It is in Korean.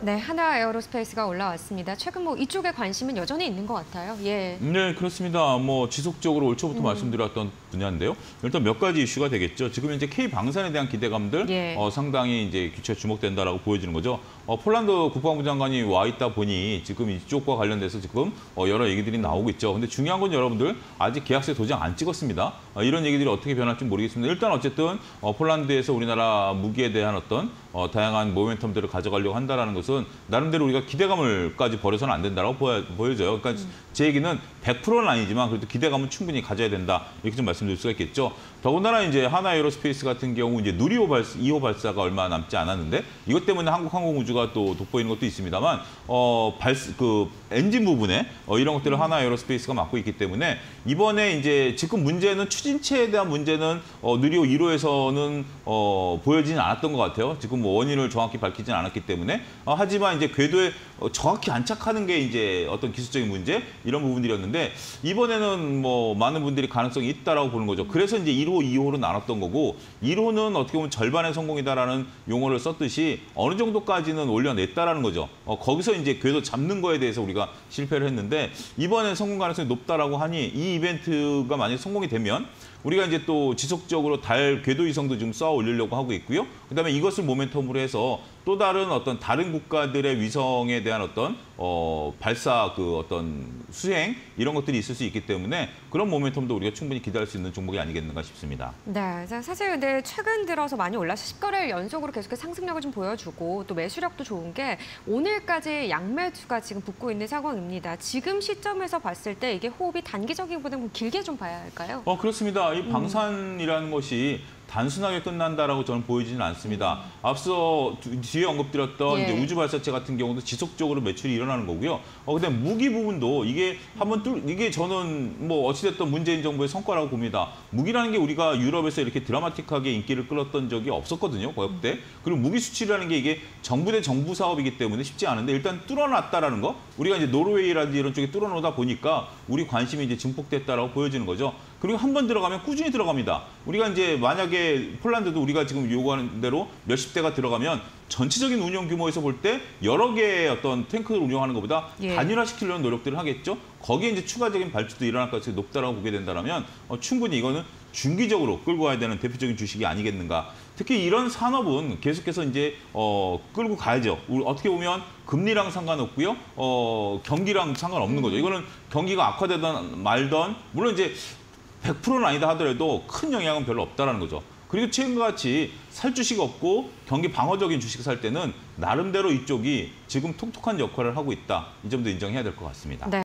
네, 하나 에어로스페이스가 올라왔습니다. 최근 뭐 이쪽에 관심은 여전히 있는 것 같아요. 예. 네, 그렇습니다. 뭐 지속적으로 올 초부터 말씀드렸던 분야인데요. 일단 몇 가지 이슈가 되겠죠. 지금 이제 K 방산에 대한 기대감들 예. 상당히 이제 규칙에 주목된다라고 보여지는 거죠. 폴란드 국방부 장관이 와 있다 보니 지금 이쪽과 관련돼서 지금 여러 얘기들이 나오고 있죠. 근데 중요한 건 여러분들 아직 계약서에 도장 안 찍었습니다. 이런 얘기들이 어떻게 변할지 모르겠습니다. 일단 어쨌든 폴란드에서 우리나라 무기에 대한 어떤 다양한 모멘텀들을 가져가려고 한다는 것은 나름대로 우리가 기대감을까지 버려서는 안 된다고 보여져요. 그러니까 제 얘기는 100%는 아니지만 그래도 기대감은 충분히 가져야 된다. 이렇게 좀 말씀드릴 수가 있겠죠. 더군다나 이제 하나 에어로스페이스 같은 경우 이제 누리호 2호 발사가 얼마 남지 않았는데 이것 때문에 한국 항공우주가 또 돋보이는 것도 있습니다만 엔진 부분에 이런 것들을 하나 에어로스페이스가 맡고 있기 때문에 이번에 이제 지금 문제는 추진체에 대한 문제는 누리호 1호에서는 보여지진 않았던 것 같아요. 지금 뭐 원인을 정확히 밝히진 않았기 때문에 하지만 이제 궤도에 정확히 안착하는 게 이제 어떤 기술적인 문제 이런 부분들이었는데 이번에는 뭐 많은 분들이 가능성이 있다라고 보는 거죠. 그래서 이제 1호, 2호로 나눴던 거고 1호는 어떻게 보면 절반의 성공이다라는 용어를 썼듯이 어느 정도까지는 올려냈다라는 거죠. 거기서 이제 궤도 잡는 거에 대해서 우리가 실패를 했는데 이번엔 성공 가능성이 높다라고 하니 이 이벤트가 만약 성공이 되면 우리가 이제 또 지속적으로 달 궤도 위성도 지금 쏘아 올리려고 하고 있고요. 그다음에 이것을 모멘텀으로 해서 또 다른 국가들의 위성에 대한 어떤 발사 어떤 수행 이런 것들이 있을 수 있기 때문에 그런 모멘텀도 우리가 충분히 기대할 수 있는 종목이 아니겠는가 싶습니다. 네, 사실 근데 최근 들어서 많이 올라서 10거래일 연속으로 계속해서 상승력을 좀 보여주고 또 매수력도 좋은 게 오늘까지 양매수가 지금 붙고 있는 상황입니다. 지금 시점에서 봤을 때 이게 호흡이 단기적이기보다는 길게 좀 봐야 할까요? 그렇습니다. 이 방산이라는 것이 단순하게 끝난다라고 저는 보이지는 않습니다. 앞서 뒤에 언급드렸던 예. 이제 우주 발사체 같은 경우도 지속적으로 매출이 일어나는 거고요. 근데 무기 부분도 이게 이게 저는 뭐 어찌됐든 문재인 정부의 성과라고 봅니다. 무기라는 게 우리가 유럽에서 이렇게 드라마틱하게 인기를 끌었던 적이 없었거든요. 그때. 그리고 무기 수출이라는 게 이게 정부 대 정부 사업이기 때문에 쉽지 않은데 일단 뚫어놨다라는 거. 우리가 이제 노르웨이라든지 이런 쪽에 뚫어놓다 보니까 우리 관심이 이제 증폭됐다라고 보여지는 거죠. 그리고 한 번 들어가면 꾸준히 들어갑니다. 우리가 이제 만약에 폴란드도 우리가 지금 요구하는 대로 몇십 대가 들어가면 전체적인 운영 규모에서 볼 때 여러 개의 어떤 탱크를 운영하는 것보다 예. 단일화시키려는 노력들을 하겠죠. 거기에 이제 추가적인 발주도 일어날 가능성이 높다라고 보게 된다면 충분히 이거는 중기적으로 끌고 가야 되는 대표적인 주식이 아니겠는가. 특히 이런 산업은 계속해서 이제 끌고 가야죠. 어떻게 보면 금리랑 상관없고요. 경기랑 상관없는 거죠. 이거는 경기가 악화되든 말든 물론 이제 100%는 아니다 하더라도 큰 영향은 별로 없다라는 거죠. 그리고 최근과 같이 살 주식 없고 경기 방어적인 주식을 살 때는 나름대로 이쪽이 지금 톡톡한 역할을 하고 있다. 이 점도 인정해야 될 것 같습니다. 네.